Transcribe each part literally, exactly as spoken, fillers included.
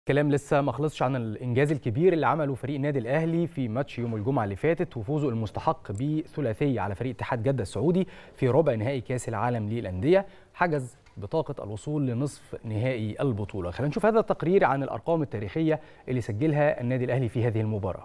كلام لسه ما خلصش عن الانجاز الكبير اللي عمله فريق النادي الاهلي في ماتش يوم الجمعه اللي فاتت وفوزه المستحق بثلاثيه على فريق اتحاد جده السعودي في ربع نهائي كاس العالم للانديه، حجز بطاقه الوصول لنصف نهائي البطوله. خلينا نشوف هذا التقرير عن الارقام التاريخيه اللي سجلها النادي الاهلي في هذه المباراه.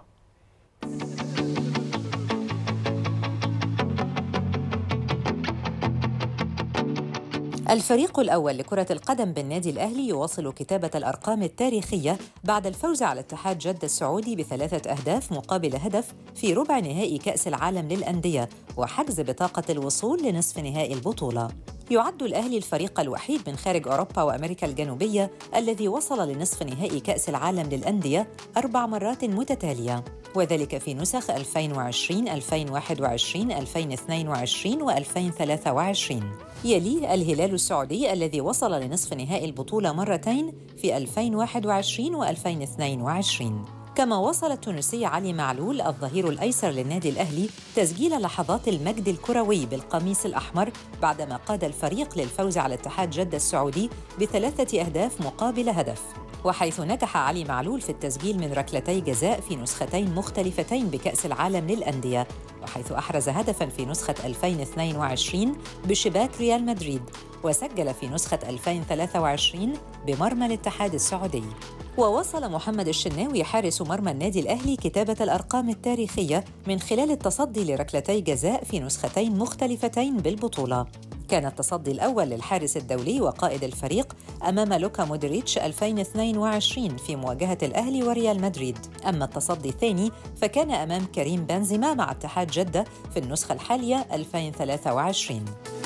الفريق الأول لكرة القدم بالنادي الأهلي يواصل كتابة الأرقام التاريخية بعد الفوز على اتحاد جدة السعودي بثلاثة أهداف مقابل هدف في ربع نهائي كأس العالم للأندية وحجز بطاقة الوصول لنصف نهائي البطولة. يعد الأهلي الفريق الوحيد من خارج أوروبا وأمريكا الجنوبية الذي وصل لنصف نهائي كأس العالم للأندية أربع مرات متتالية، وذلك في نسخ ألفين وعشرين، ألفين وواحد وعشرين، ألفين واثنين وعشرين وألفين وثلاثة وعشرين. يليه الهلال السعودي الذي وصل لنصف نهائي البطولة مرتين في ألفين وواحد وعشرين وألفين واثنين وعشرين. كما وصل التونسي علي معلول الظهير الأيسر للنادي الأهلي تسجيل لحظات المجد الكروي بالقميص الأحمر بعدما قاد الفريق للفوز على اتحاد جدة السعودي بثلاثة أهداف مقابل هدف، وحيث نجح علي معلول في التسجيل من ركلتي جزاء في نسختين مختلفتين بكأس العالم للأندية، وحيث أحرز هدفاً في نسخة ألفين واثنين وعشرين بشباك ريال مدريد، وسجل في نسخة ألفين وثلاثة وعشرين بمرمى الاتحاد السعودي. ووصل محمد الشناوي حارس مرمى النادي الأهلي كتابة الأرقام التاريخية من خلال التصدي لركلتي جزاء في نسختين مختلفتين بالبطولة. كان التصدي الأول للحارس الدولي وقائد الفريق أمام لوكا مودريتش ألفين واثنين وعشرين في مواجهة الأهلي وريال مدريد، أما التصدي الثاني فكان أمام كريم بنزيما مع اتحاد جدة في النسخة الحالية ألفين وثلاثة وعشرين.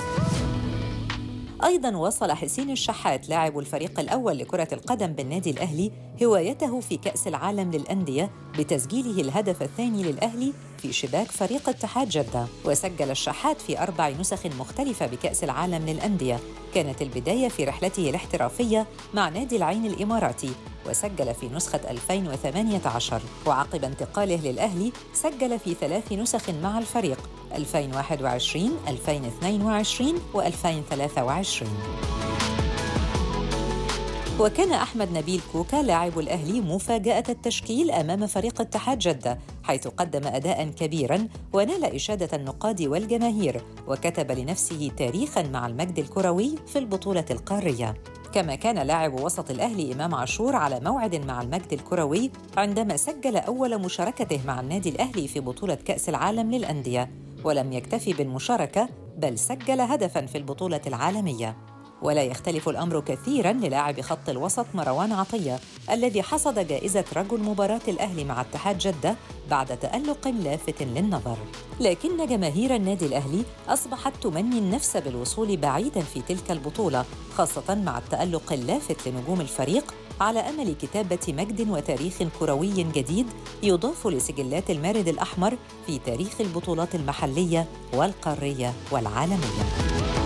أيضاً وصل حسين الشحات لاعب الفريق الأول لكرة القدم بالنادي الأهلي هوايته في كأس العالم للأندية بتسجيله الهدف الثاني للأهلي في شباك فريق اتحاد جدة. وسجل الشحات في أربع نسخ مختلفة بكأس العالم للأندية، كانت البداية في رحلته الاحترافية مع نادي العين الإماراتي، وسجل في نسخة ألفين وثمانية عشر، وعقب انتقاله للأهلي سجل في ثلاث نسخ مع الفريق ألفين وواحد وعشرين، ألفين واثنين وعشرين وألفين وثلاثة وعشرين. وكان أحمد نبيل كوكا لاعب الأهلي مفاجأة التشكيل أمام فريق اتحاد جدة، حيث قدم أداءً كبيراً ونال إشادة النقاد والجماهير، وكتب لنفسه تاريخاً مع المجد الكروي في البطولة القارية. كما كان لاعب وسط الأهلي إمام عاشور على موعد مع المجد الكروي عندما سجل أول مشاركته مع النادي الأهلي في بطولة كأس العالم للأندية، ولم يكتفي بالمشاركة بل سجل هدفاً في البطولة العالمية. ولا يختلف الأمر كثيراً للاعب خط الوسط مروان عطية الذي حصد جائزة رجل مباراة الأهلي مع اتحاد جدة بعد تألق لافت للنظر. لكن جماهير النادي الأهلي أصبحت تمني النفس بالوصول بعيداً في تلك البطولة، خاصة مع التألق اللافت لنجوم الفريق، على أمل كتابة مجد وتاريخ كروي جديد يضاف لسجلات المارد الأحمر في تاريخ البطولات المحلية والقارية والعالمية.